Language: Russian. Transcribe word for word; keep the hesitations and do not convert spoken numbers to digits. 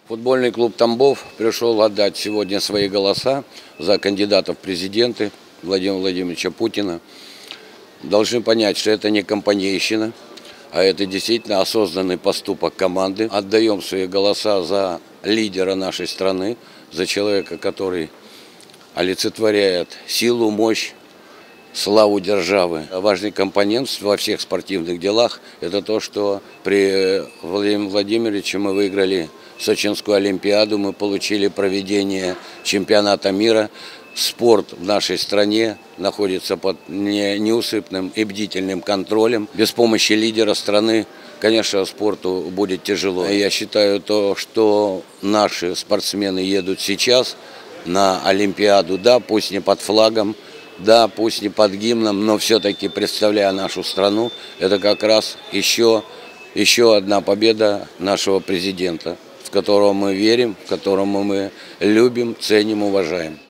Футбольный клуб «Тамбов» пришел отдать сегодня свои голоса за кандидата в президенты Владимира Владимировича Путина. Должны понять, что это не компанейщина, а это действительно осознанный поступок команды. Отдаем свои голоса за лидера нашей страны, за человека, который олицетворяет силу, мощь, славу державы. Важный компонент во всех спортивных делах – это то, что при Владимире Владимировиче мы выиграли Сочинскую Олимпиаду, мы получили проведение чемпионата мира. Спорт в нашей стране находится под неусыпным и бдительным контролем. Без помощи лидера страны, конечно, спорту будет тяжело. Я считаю, то, что наши спортсмены едут сейчас на Олимпиаду, да, пусть не под флагом, да, пусть не под гимном, но все-таки, представляя нашу страну, это как раз еще, еще одна победа нашего президента, в которого мы верим, в которого мы любим, ценим, уважаем.